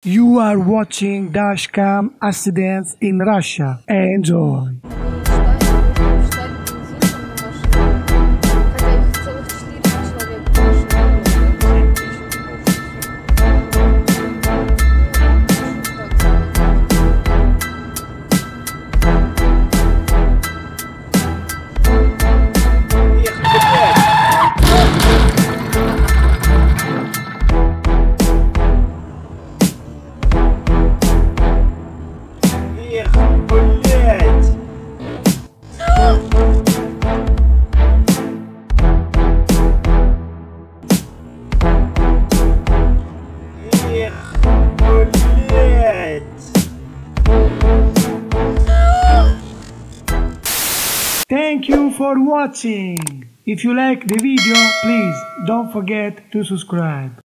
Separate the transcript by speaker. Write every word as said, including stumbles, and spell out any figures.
Speaker 1: You are watching dashcam accidents in Russia. Enjoy! Thank you for watching. If you like the video, please don't forget to subscribe.